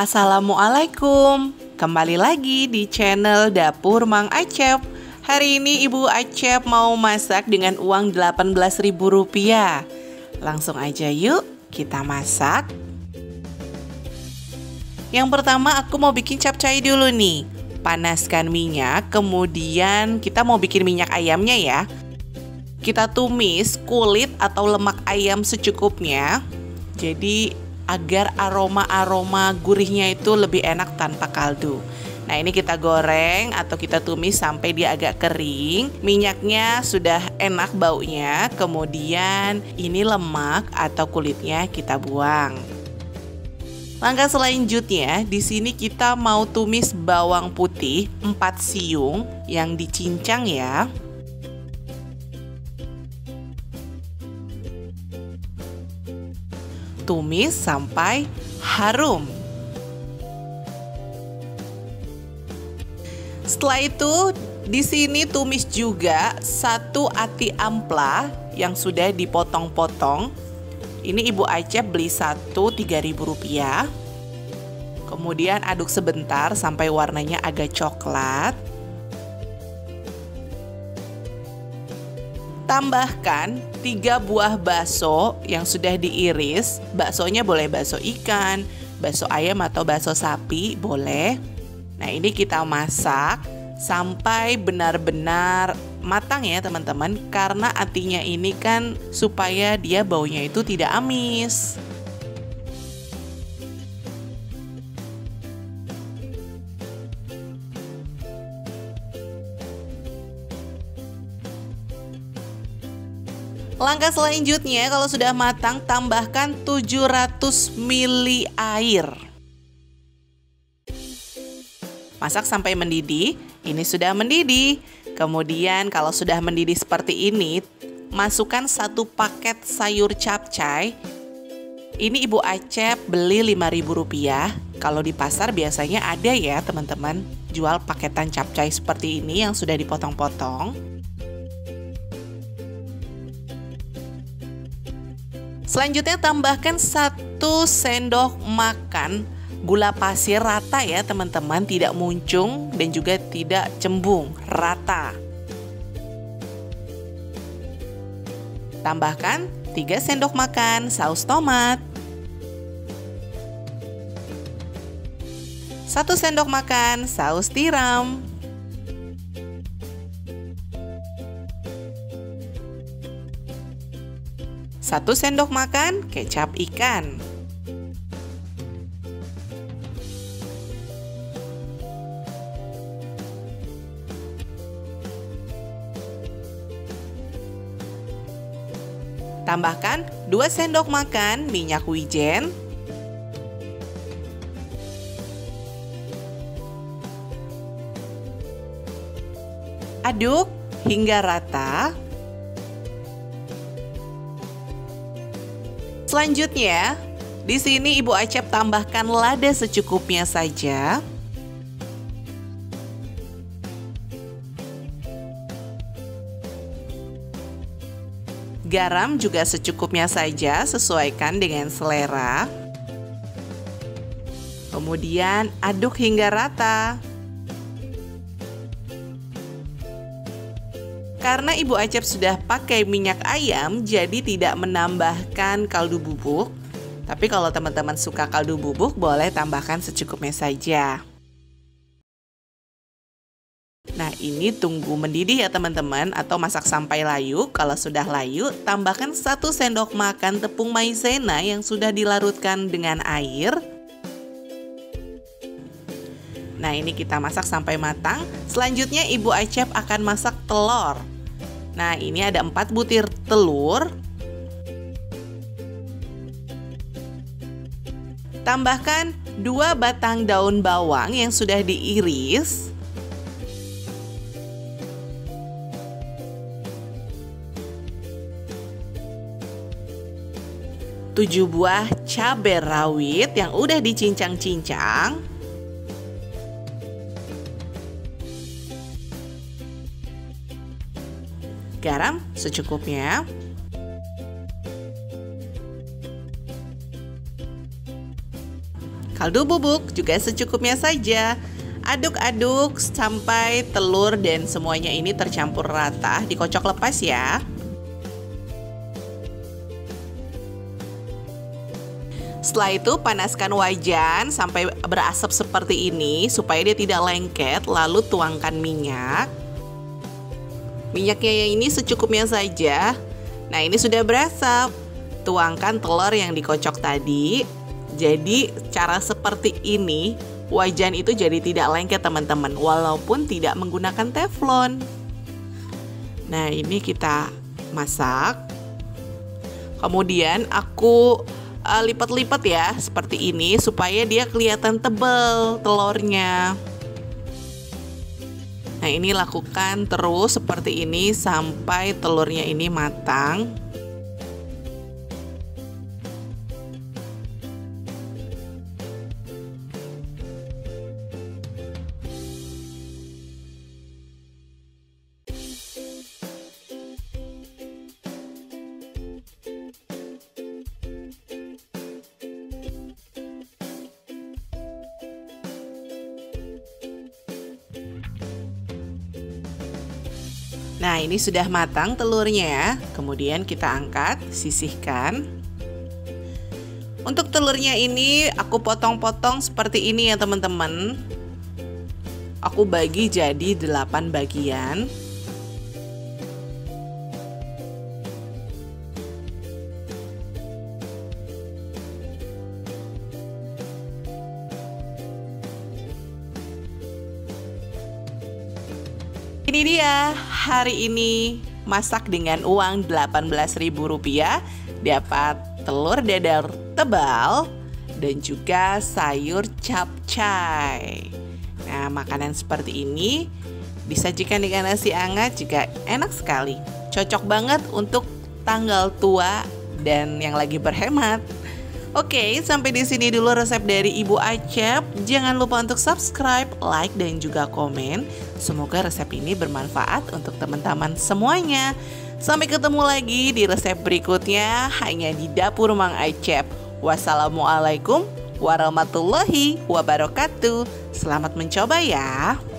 Assalamualaikum, kembali lagi di channel Dapur Mang Acep. Hari ini Ibu Acep mau masak dengan uang Rp18.000. Langsung aja yuk kita masak. Yang pertama aku mau bikin capcay dulu nih. Panaskan minyak, kemudian kita mau bikin minyak ayamnya ya. Kita tumis kulit atau lemak ayam secukupnya. Jadi agar aroma-aroma gurihnya itu lebih enak tanpa kaldu. Nah, ini kita goreng atau kita tumis sampai dia agak kering. Minyaknya sudah enak baunya. Kemudian ini lemak atau kulitnya kita buang. Langkah selanjutnya, di sini kita mau tumis bawang putih 4 siung yang dicincang ya. Tumis sampai harum. Setelah itu, di sini tumis juga 1 ati ampla yang sudah dipotong-potong. Ini Ibu Acep beli 1 Rp3.000. Kemudian aduk sebentar sampai warnanya agak coklat. Tambahkan 3 buah bakso yang sudah diiris. Baksonya boleh bakso ikan, bakso ayam atau bakso sapi, boleh. Nah, ini kita masak sampai benar-benar matang ya teman-teman. Karena atinya ini kan supaya dia baunya itu tidak amis. Langkah selanjutnya, kalau sudah matang, tambahkan 700 ml air. Masak sampai mendidih. Ini sudah mendidih. Kemudian kalau sudah mendidih seperti ini, masukkan 1 paket sayur capcay. Ini Ibu Acep beli Rp5.000. Kalau di pasar biasanya ada ya teman-teman, jual paketan capcay seperti ini yang sudah dipotong-potong. Selanjutnya tambahkan 1 sendok makan gula pasir rata ya teman-teman, tidak muncung dan juga tidak cembung, rata. Tambahkan 3 sendok makan saus tomat, 1 sendok makan saus tiram, 1 sendok makan kecap ikan. Tambahkan 2 sendok makan minyak wijen. Aduk hingga rata. Selanjutnya, di sini Ibu Acep tambahkan lada secukupnya saja. Garam juga secukupnya saja, sesuaikan dengan selera. Kemudian aduk hingga rata. Karena Ibu Acep sudah pakai minyak ayam, jadi tidak menambahkan kaldu bubuk. Tapi kalau teman-teman suka kaldu bubuk, boleh tambahkan secukupnya saja. Nah, ini tunggu mendidih ya teman-teman, atau masak sampai layu. Kalau sudah layu, tambahkan 1 sendok makan tepung maizena yang sudah dilarutkan dengan air. Nah, ini kita masak sampai matang. Selanjutnya Ibu Acep akan masak telur. Nah, ini ada 4 butir telur. Tambahkan 2 batang daun bawang yang sudah diiris. 7 buah cabai rawit yang udah dicincang-cincang. Garam secukupnya. Kaldu bubuk juga secukupnya saja. Aduk-aduk sampai telur dan semuanya ini tercampur rata, dikocok lepas ya. Setelah itu panaskan wajan sampai berasap seperti ini supaya dia tidak lengket, lalu tuangkan minyak. Minyaknya yang ini secukupnya saja. Nah, ini sudah berasap. Tuangkan telur yang dikocok tadi. Jadi cara seperti ini wajan itu jadi tidak lengket teman-teman, walaupun tidak menggunakan teflon. Nah, ini kita masak. Kemudian aku lipat-lipat ya seperti ini supaya dia kelihatan tebal telurnya. Nah, ini lakukan terus seperti ini sampai telurnya ini matang. Nah, ini sudah matang telurnya ya. Kemudian kita angkat, sisihkan. Untuk telurnya ini aku potong-potong seperti ini ya teman-teman. Aku bagi jadi 8 bagian. Ini dia, hari ini masak dengan uang Rp18.000, dapat telur dadar tebal dan juga sayur capcay. Nah, makanan seperti ini disajikan dengan nasi hangat juga enak sekali. Cocok banget untuk tanggal tua dan yang lagi berhemat. Oke, sampai di sini dulu resep dari Ibu Acep. Jangan lupa untuk subscribe, like, dan juga komen. Semoga resep ini bermanfaat untuk teman-teman semuanya. Sampai ketemu lagi di resep berikutnya hanya di Dapur Mang Acep. Wassalamualaikum warahmatullahi wabarakatuh. Selamat mencoba ya.